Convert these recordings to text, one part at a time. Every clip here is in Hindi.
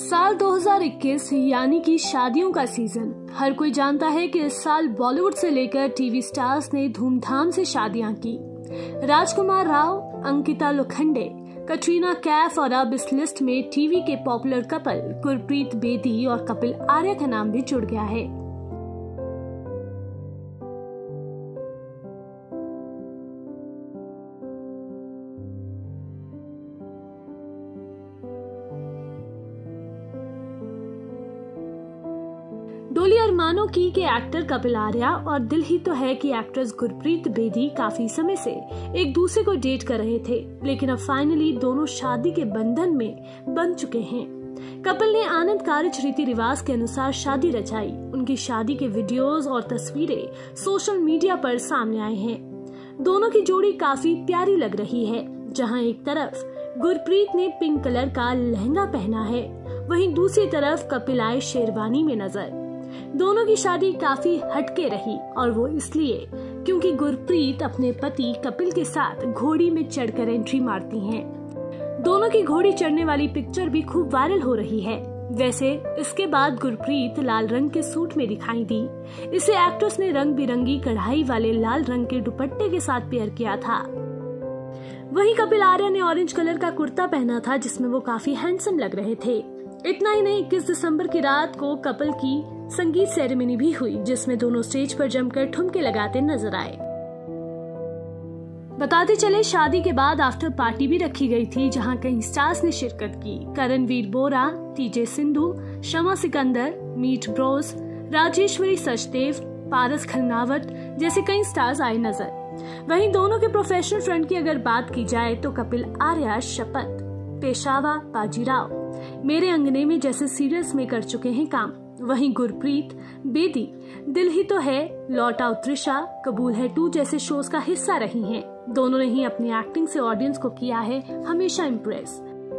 साल 2021 यानी कि शादियों का सीजन। हर कोई जानता है कि इस साल बॉलीवुड से लेकर टीवी स्टार्स ने धूमधाम से शादियां की। राजकुमार राव, अंकिता लोखंडे, कटरीना कैफ और अब इस लिस्ट में टीवी के पॉपुलर कपल गुरप्रीत बेदी और कपिल आर्या का नाम भी जुड़ गया है। डोली अरमानों की के एक्टर कपिल आर्या और दिल ही तो है की एक्ट्रेस गुरप्रीत बेदी काफी समय से एक दूसरे को डेट कर रहे थे, लेकिन अब फाइनली दोनों शादी के बंधन में बंध चुके हैं। कपिल ने आनंद कारज रीति रिवाज के अनुसार शादी रचाई। उनकी शादी के वीडियोस और तस्वीरें सोशल मीडिया पर सामने आए हैं। दोनों की जोड़ी काफी प्यारी लग रही है। जहां एक तरफ गुरप्रीत ने पिंक कलर का लहंगा पहना है, वहीं दूसरी तरफ कपिल आए शेरवानी में नजर। दोनों की शादी काफी हटके रही और वो इसलिए क्योंकि गुरप्रीत अपने पति कपिल के साथ घोड़ी में चढ़कर एंट्री मारती हैं। दोनों की घोड़ी चढ़ने वाली पिक्चर भी खूब वायरल हो रही है। वैसे इसके बाद गुरप्रीत लाल रंग के सूट में दिखाई दी। इसे एक्ट्रेस ने रंग बिरंगी कढ़ाई वाले लाल रंग के दुपट्टे के साथ पेयर किया था। वहीं कपिल आर्या ने ऑरेंज कलर का कुर्ता पहना था, जिसमें वो काफी हैंडसम लग रहे थे। इतना ही नहीं, 21 दिसंबर की रात को कपिल की संगीत सेरेमनी भी हुई, जिसमें दोनों स्टेज पर जमकर ठुमके लगाते नजर आए। बताते चले, शादी के बाद आफ्टर पार्टी भी रखी गई थी, जहां कई स्टार्स ने शिरकत की। करणवीर बोरा, टीजे सिंधु, शमा सिकंदर, मीट ब्रोस, राजेश्वरी सचदेव, पारस खन्नावत जैसे कई स्टार्स आए नजर। वहीं दोनों के प्रोफेशनल फ्रंट की अगर बात की जाए तो कपिल आर्या शपथ, पेशावा, बाजीराव, मेरे अंगने में जैसे सीरियल्स में कर चुके हैं काम। वहीं गुरप्रीत बेदी दिल ही तो है, लौट आओ त्रिशा, कबूल है 2 जैसे शोज का हिस्सा रही हैं। दोनों ने ही अपनी एक्टिंग से ऑडियंस को किया है हमेशा इम्प्रेस।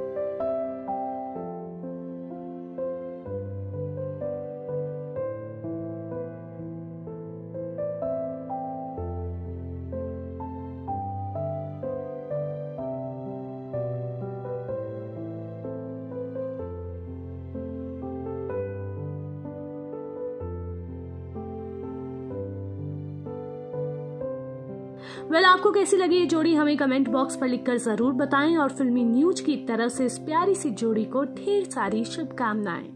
आपको कैसी लगी ये जोड़ी हमें कमेंट बॉक्स पर लिखकर जरूर बताएं और फिल्मी न्यूज की तरफ से इस प्यारी सी जोड़ी को ढेर सारी शुभकामनाएं।